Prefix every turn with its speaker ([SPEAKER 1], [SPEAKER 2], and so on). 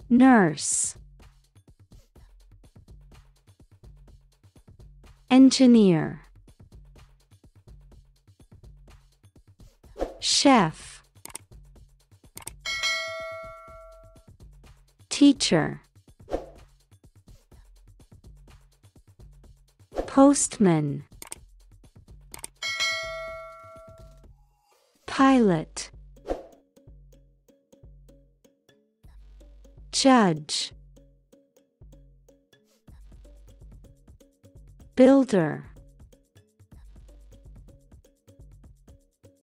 [SPEAKER 1] Nurse. Engineer. Chef. Teacher. Postman. Pilot. Judge. Builder.